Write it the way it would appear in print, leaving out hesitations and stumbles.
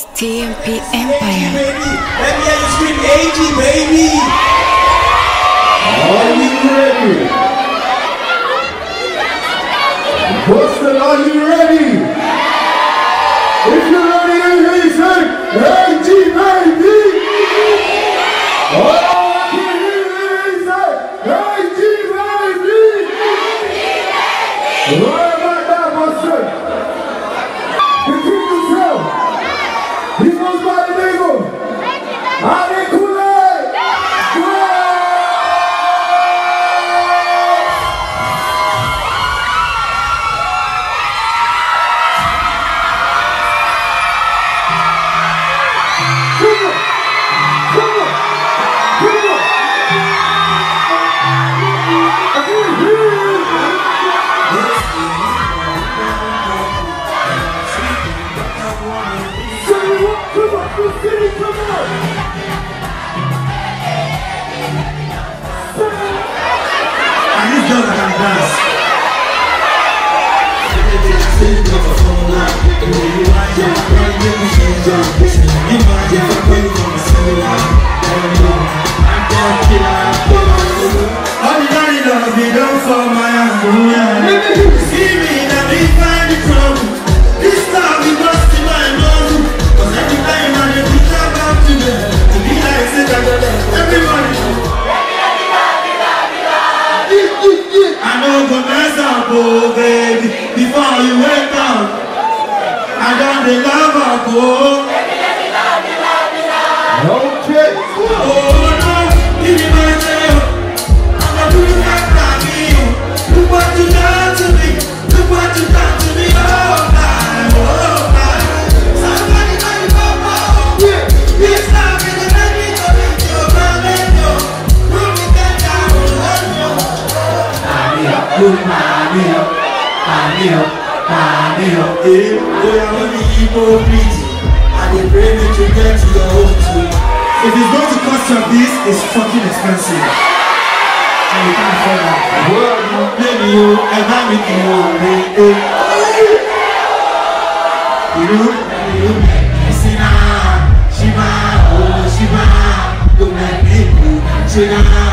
TMP Empire. Let me hear you scream AG, baby. Are you ready? Boston, are you ready? If you're ready, let me hear you say AG, baby. All I can hear you say AG, baby. Right about that, Boston. Continue to tell. He goes by the name of Adekule. Oh baby, before you wake up, I got the love up, oh. Okay. Oh no, give me my tail. I'm gonna do that by me. Look what you done to me. Look what you done to me. Oh my, oh my. Somebody got you up, oh. This love is a baby, so it's your man, oh. Put me down, I dey pray that you get to your own too. If it's going to cost you this, it's fucking expensive. And you can't afford that. Well, maybe you ever meet you Sina, Shiva, oh Shiva, don't let me go, Shiva.